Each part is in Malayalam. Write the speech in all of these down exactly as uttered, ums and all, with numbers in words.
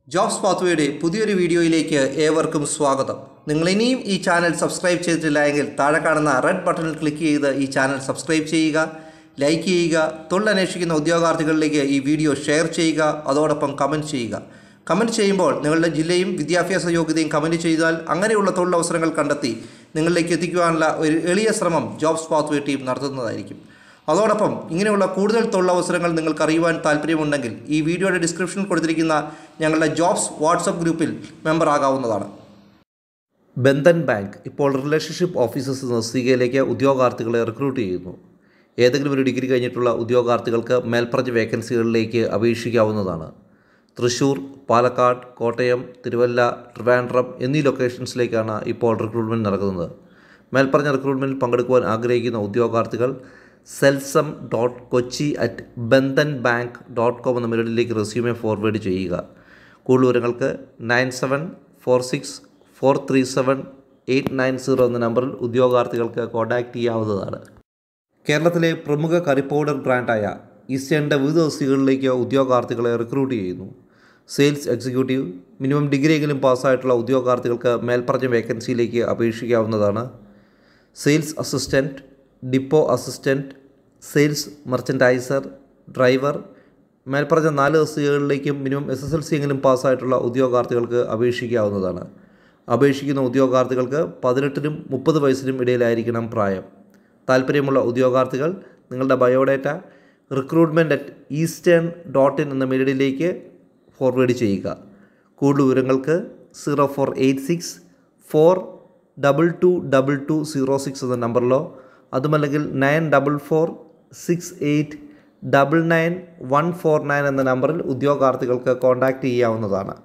ജോബ്സ് പാത്വേയുടെ പുതിയൊരു വീഡിയോയിലേക്ക് ഏവർക്കും സ്വാഗതം. നിങ്ങൾ ഇനിയും ഈ ചാനൽ സബ്സ്ക്രൈബ് ചെയ്തിട്ടില്ല എങ്കിൽ താഴെ കാണുന്ന റെഡ് ബട്ടണിൽ ക്ലിക്ക് ചെയ്ത് ഈ ചാനൽ സബ്സ്ക്രൈബ് ചെയ്യുക, ലൈക്ക് ചെയ്യുക, തൊഴിലന്വേഷിക്കുന്ന ഉദ്യോഗാർത്ഥികളിലേക്ക് ഈ വീഡിയോ ഷെയർ ചെയ്യുക, അതോടൊപ്പം കമൻറ്റ് ചെയ്യുക. കമൻറ്റ് ചെയ്യുമ്പോൾ നിങ്ങളുടെ ജില്ലയും വിദ്യാഭ്യാസ യോഗ്യതയും കമൻറ്റ് ചെയ്താൽ അങ്ങനെയുള്ള തൊഴിലവസരങ്ങൾ കണ്ടെത്തി നിങ്ങളിലേക്ക് എത്തിക്കുവാനുള്ള ഒരു എളിയ ശ്രമം ജോബ്സ് പാത്വേ ടീം നടത്തുന്നതായിരിക്കും. അതോടൊപ്പം ഇങ്ങനെയുള്ള കൂടുതൽ തൊഴിലവസരങ്ങൾ നിങ്ങൾക്ക് അറിയുവാൻ താല്പര്യമുണ്ടെങ്കിൽ ഈ വീഡിയോയുടെ ഡിസ്ക്രിപ്ഷനിൽ കൊടുത്തിരിക്കുന്ന ഞങ്ങളുടെ ജോബ്സ് വാട്സപ്പ് ഗ്രൂപ്പിൽ മെമ്പർ ആകാവുന്നതാണ്. ബന്ധൻ ബാങ്ക് ഇപ്പോൾ റിലേഷൻഷിപ്പ് ഓഫീസേഴ്സ് തസ്തികയിലേക്ക് ഉദ്യോഗാർത്ഥികളെ റിക്രൂട്ട് ചെയ്യുന്നു. ഏതെങ്കിലും ഒരു ഡിഗ്രി കഴിഞ്ഞിട്ടുള്ള ഉദ്യോഗാർത്ഥികൾക്ക് മേൽപ്പറഞ്ഞ വേക്കൻസികളിലേക്ക് അപേക്ഷിക്കാവുന്നതാണ്. തൃശ്ശൂർ, പാലക്കാട്, കോട്ടയം, തിരുവല്ല, ട്രിവാൻഡ്രം എന്നീ ലൊക്കേഷൻസിലേക്കാണ് ഇപ്പോൾ റിക്രൂട്ട്മെൻറ്റ് നടക്കുന്നത്. മേൽപ്പറഞ്ഞ റിക്രൂട്ട്മെൻറ്റിൽ പങ്കെടുക്കുവാൻ ആഗ്രഹിക്കുന്ന ഉദ്യോഗാർത്ഥികൾ സെൽസം dot Kochi at Bandhan bank dot com എന്ന മെയിലിലേക്ക് റെസ്യൂമെ ഫോർവേഡ് ചെയ്യുക. കൂടുതൽ വിവരങ്ങൾക്ക് nine seven four six four three seven eight nine zero എന്ന നമ്പറിൽ ഉദ്യോഗാർത്ഥികൾക്ക് കോൺടാക്റ്റ് ചെയ്യാവുന്നതാണ്. കേരളത്തിലെ പ്രമുഖ കറി പൗഡർ ബ്രാൻഡായ ഈസ്റ്റേണിൻ്റെ വിവിധ തസ്തികകളിലേക്ക് ഉദ്യോഗാർത്ഥികളെ റിക്രൂട്ട് ചെയ്യുന്നു. സെയിൽസ് എക്സിക്യൂട്ടീവ്, മിനിമം ഡിഗ്രിയെങ്കിലും പാസ്സായിട്ടുള്ള ഉദ്യോഗാർത്ഥികൾക്ക് മേൽപ്പറഞ്ഞ വേക്കൻസിയിലേക്ക് അപേക്ഷിക്കാവുന്നതാണ്. Sales assistant, depot assistant, sales merchandiser, driver, മേൽപ്പറഞ്ഞ നാല് തസ്തികകളിലേക്കും minimum S S L C എങ്കിലും പാസ്സായിട്ടുള്ള ഉദ്യോഗാർത്ഥികൾക്ക് അപേക്ഷിക്കാവുന്നതാണ്. അപേക്ഷിക്കുന്ന ഉദ്യോഗാർത്ഥികൾക്ക് പതിനെട്ടിനും മുപ്പത് വയസ്സിനും ഇടയിലായിരിക്കണം പ്രായം. താല്പര്യമുള്ള ഉദ്യോഗാർത്ഥികൾ നിങ്ങളുടെ biodata recruitment at Eastern dot in എന്ന മെയിലിലേക്ക് ഫോർവേഡ് ചെയ്യുക. കൂടുതൽ വിവരങ്ങൾക്ക് zero four eight six four double two double two zero six എന്ന നമ്പറിലോ അതുമല്ലെങ്കിൽ nine double four six eight double nine one four nine എന്ന നമ്പറിൽ ഉദ്യോഗാർത്ഥികൾക്ക് കോൺടാക്റ്റ് ചെയ്യാവുന്നതാണ്.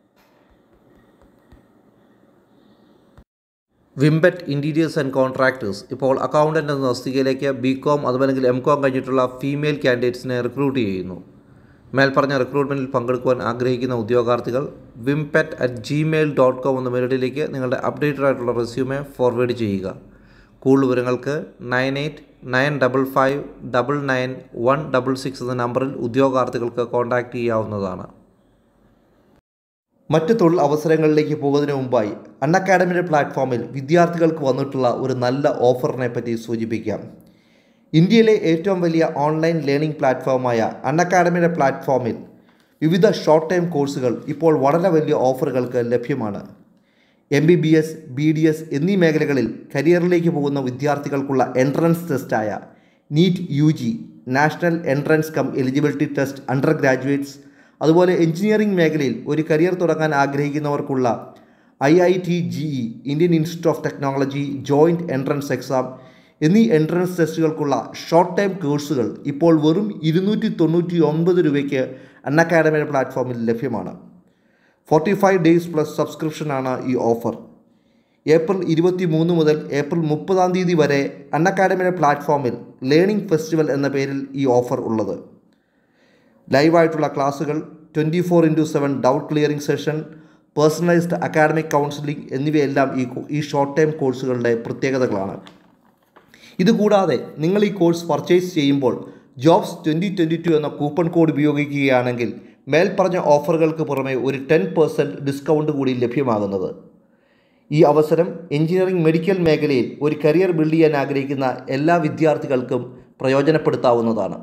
വിംബെറ്റ് ഇൻറ്റീരിയേഴ്സ് ആൻഡ് കോൺട്രാക്ടേഴ്സ് ഇപ്പോൾ അക്കൗണ്ടൻ്റ് എന്ന തസ്തികയിലേക്ക് ബി കോം അതുമല്ലെങ്കിൽ എം കോം കഴിഞ്ഞിട്ടുള്ള ഫീമെയിൽ കാൻഡിഡേറ്റ്സിനെ റിക്രൂട്ട് ചെയ്യുന്നു. മേൽപ്പറഞ്ഞ റിക്രൂട്ട്മെൻറ്റിൽ പങ്കെടുക്കുവാൻ ആഗ്രഹിക്കുന്ന ഉദ്യോഗാർത്ഥികൾ വിംപെറ്റ് അറ്റ് ജിമെയിൽ ഡോട്ട് കോം എന്ന മെയിലിലേക്ക് നിങ്ങളുടെ അപ്ഡേറ്റഡ് ആയിട്ടുള്ള റെസ്യൂമെ ഫോർവേഡ് ചെയ്യുക. കൂടുതൽ വിവരങ്ങൾക്ക് nine eight nine double five double nine one double six എന്ന നമ്പറിൽ ഉദ്യോഗാർത്ഥികൾക്ക് കോൺടാക്റ്റ് ചെയ്യാവുന്നതാണ്. മറ്റ് തൊഴിൽ അവസരങ്ങളിലേക്ക് പോകുന്നതിന് മുമ്പായി അൺഅക്കാഡമിയുടെ പ്ലാറ്റ്ഫോമിൽ വിദ്യാർത്ഥികൾക്ക് വന്നിട്ടുള്ള ഒരു നല്ല ഓഫറിനെ പറ്റി സൂചിപ്പിക്കാം. ഇന്ത്യയിലെ ഏറ്റവും വലിയ ഓൺലൈൻ ലേണിംഗ് പ്ലാറ്റ്ഫോമായ അൺഅക്കാഡമിയുടെ പ്ലാറ്റ്ഫോമിൽ വിവിധ ഷോർട്ട് ടൈം കോഴ്സുകൾ ഇപ്പോൾ വളരെ വലിയ ഓഫറുകൾക്ക് ലഭ്യമാണ്. M B B S, B D S എന്നീ മേഖലകളിൽ കരിയറിലേക്ക് പോകുന്ന വിദ്യാർത്ഥികൾക്കുള്ള എൻട്രൻസ് ടെസ്റ്റായ NEET U G, national entrance cum eligibility test under graduates, അതുപോലെ എഞ്ചിനീയറിംഗ് മേഖലയിൽ ഒരു കരിയർ തുടങ്ങാൻ ആഗ്രഹിക്കുന്നവർക്കുള്ള I I T J E, Indian institute of technology joint entrance exam എന്നീ എൻട്രൻസ് ടെസ്റ്റുകൾക്കുള്ള ഷോർട്ട് ടൈം കോഴ്സുകൾ ഇപ്പോൾ വെറും ഇരുന്നൂറ്റി തൊണ്ണൂറ്റി ഒൻപത് രൂപയ്ക്ക് അൺഅക്കാഡമിയുടെ പ്ലാറ്റ്ഫോമിൽ ലഭ്യമാണ്. ഫോർട്ടി ഫൈവ് ഡേയ്സ് പ്ലസ് സബ്സ്ക്രിപ്ഷനാണ് ഈ ഓഫർ. ഏപ്രിൽ ഇരുപത്തി മൂന്ന് മുതൽ ഏപ്രിൽ മുപ്പതാം തീയതി വരെ അൺഅക്കാഡമിയുടെ പ്ലാറ്റ്ഫോമിൽ ലേണിംഗ് ഫെസ്റ്റിവൽ എന്ന പേരിൽ ഈ ഓഫർ ഉള്ളത്. ലൈവായിട്ടുള്ള ക്ലാസുകൾ, twenty four into seven doubt clearing session, personalised academic counselling എന്നിവയെല്ലാം ഈ ഈ ഷോർട്ട് ടൈം കോഴ്സുകളുടെ പ്രത്യേകതകളാണ്. ഇതുകൂടാതെ നിങ്ങൾ ഈ കോഴ്സ് പർച്ചേസ് ചെയ്യുമ്പോൾ ജോബ്സ് ട്വൻറ്റി ട്വൻറ്റി ടു എന്ന കൂപ്പൺ കോഡ് ഉപയോഗിക്കുകയാണെങ്കിൽ മേൽപ്പറഞ്ഞ ഓഫറുകൾക്ക് പുറമെ ഒരു ടെൻ പെർസെൻറ്റ് ഡിസ്കൗണ്ട് കൂടി ലഭ്യമാകുന്നത്. ഈ അവസരം എഞ്ചിനീയറിംഗ്, മെഡിക്കൽ മേഖലയിൽ ഒരു കരിയർ ബിൽഡ് ചെയ്യാൻ ആഗ്രഹിക്കുന്ന എല്ലാ വിദ്യാർത്ഥികൾക്കും പ്രയോജനപ്പെടുത്താവുന്നതാണ്.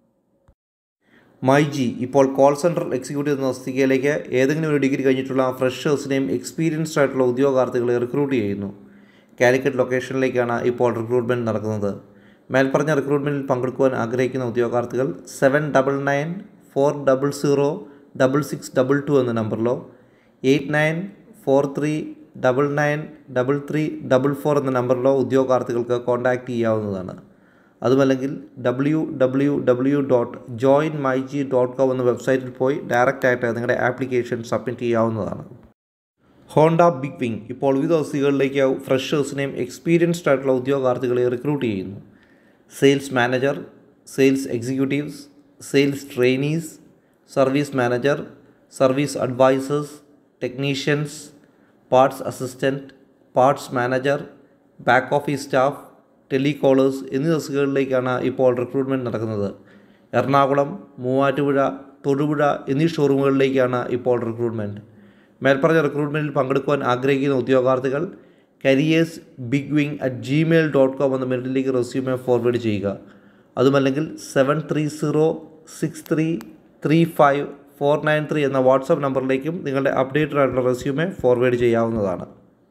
മൈജി ഇപ്പോൾ കോൾ സെൻറ്റർ എക്സിക്യൂട്ടീവ് എന്ന തസ്തികയിലേക്ക് ഏതെങ്കിലും ഒരു ഡിഗ്രി കഴിഞ്ഞിട്ടുള്ള ഫ്രഷേഴ്സിനെയും എക്സ്പീരിയൻസ്ഡ് ആയിട്ടുള്ള ഉദ്യോഗാർത്ഥികളെ റിക്രൂട്ട് ചെയ്യുന്നു. കാലിക്കറ്റ് ലൊക്കേഷനിലേക്കാണ് ഇപ്പോൾ റിക്രൂട്ട്മെൻറ്റ് നടക്കുന്നത്. മേൽപ്പറഞ്ഞ റിക്രൂട്ട്മെൻറ്റിൽ പങ്കെടുക്കുവാൻ ആഗ്രഹിക്കുന്ന ഉദ്യോഗാർത്ഥികൾ seven double nine four double zero double six double two എന്ന നമ്പറിലോ eight nine four three double nine double three double four എന്ന നമ്പറിലോ ഉദ്യോഗാർത്ഥികൾക്ക് കോൺടാക്റ്റ് ചെയ്യാവുന്നതാണ്. അതുമല്ലെങ്കിൽ W W W dot join my G dot com എന്ന വെബ്സൈറ്റിൽ പോയി ഡയറക്റ്റായിട്ട് നിങ്ങളുടെ ആപ്ലിക്കേഷൻ സബ്മിറ്റ് ചെയ്യാവുന്നതാണ്. ഹോണ്ട ബിഗ് വിങ് ഇപ്പോൾ വിവിധ തസ്തികകളിലേക്ക് ഫ്രഷേഴ്സിനെയും എക്സ്പീരിയൻസ്ഡ് ആയിട്ടുള്ള ഉദ്യോഗാർത്ഥികളെ റിക്രൂട്ട് ചെയ്യുന്നു. Sales manager, sales executives, sales trainees, service manager, service advisers, technicians, parts assistant, parts manager, back office staff, telecallers എന്നീ തസ്തികകളിലേക്കാണ് ഇപ്പോൾ റിക്രൂട്ട്മെൻറ്റ് നടക്കുന്നത്. എറണാകുളം, മൂവാറ്റുപുഴ, തൊടുപുഴ എന്നീ ഷോറൂമുകളിലേക്കാണ് ഇപ്പോൾ റിക്രൂട്ട്മെൻറ്റ്. മേൽപ്പറഞ്ഞ റിക്രൂട്ട്മെൻറ്റിൽ പങ്കെടുക്കുവാൻ ആഗ്രഹിക്കുന്ന ഉദ്യോഗാർത്ഥികൾ careers big wing at Gmail dot com എന്ന മെയിലിലേക്ക് റെസ്യൂമെ ഫോർവേഡ് ചെയ്യുക. അതുമല്ലെങ്കിൽ seven three zero six three three five four nine three എന്ന വാട്സാപ്പ് നമ്പറിലേക്കും നിങ്ങളുടെ അപ്ഡേറ്റഡ് ആയിട്ടുള്ള റെസ്യൂമെ ഫോർവേഡ് ചെയ്യാവുന്നതാണ്.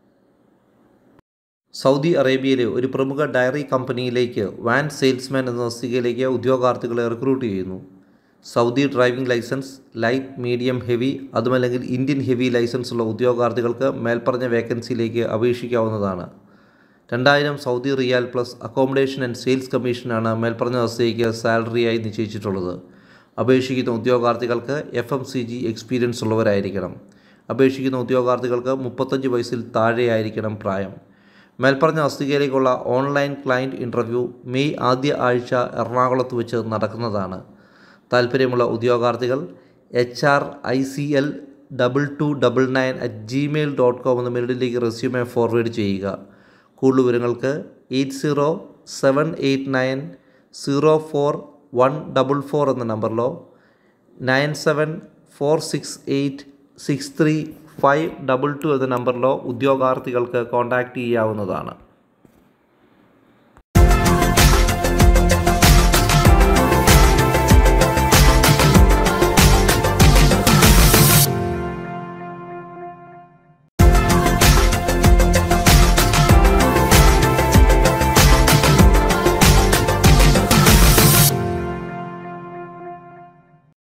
സൗദി അറേബ്യയിലെ ഒരു പ്രമുഖ ഡയറി കമ്പനിയിലേക്ക് വാൻ സെയിൽസ്മാൻ എന്ന തസ്തികയിലേക്ക് ഉദ്യോഗാർത്ഥികളെ റിക്രൂട്ട് ചെയ്യുന്നു. Saudi driving licence, light, medium, heavy അതുമല്ലെങ്കിൽ ഇന്ത്യൻ ഹെവി ലൈസൻസ് ഉള്ള ഉദ്യോഗാർത്ഥികൾക്ക് മേൽപ്പറഞ്ഞ വേക്കൻസിയിലേക്ക് അപേക്ഷിക്കാവുന്നതാണ്. രണ്ടായിരം Saudi riyal plus accommodation and sales കമ്മീഷനാണ് മേൽപ്പറഞ്ഞ തസ്തികയ്ക്ക് സാലറിയായി നിശ്ചയിച്ചിട്ടുള്ളത്. അപേക്ഷിക്കുന്ന ഉദ്യോഗാർത്ഥികൾക്ക് F M C G experience ഉള്ളവരായിരിക്കണം. അപേക്ഷിക്കുന്ന ഉദ്യോഗാർത്ഥികൾക്ക് മുപ്പത്തഞ്ച് വയസ്സിൽ താഴെയായിരിക്കണം പ്രായം. മേൽപ്പറഞ്ഞ തസ്തികയിലേക്കുള്ള ഓൺലൈൻ ക്ലയൻറ്റ് ഇൻ്റർവ്യൂ മെയ് ആദ്യ ആഴ്ച എറണാകുളത്ത് വെച്ച് നടക്കുന്നതാണ്. താല്പര്യമുള്ള ഉദ്യോഗാർത്ഥികൾ H R I C L double two double nine at Gmail dot com എന്ന മെയിലിലേക്ക് റെസ്യൂമെ ഫോർവേഡ് ചെയ്യുക. കൂടുതൽ വിവരങ്ങൾക്ക് eight zero seven eight nine zero four one double four എന്ന നമ്പറിലോ nine seven four six eight six three five double two എന്ന നമ്പറിലോ ഉദ്യോഗാർത്ഥികൾക്ക് കോൺടാക്റ്റ് ചെയ്യാവുന്നതാണ്.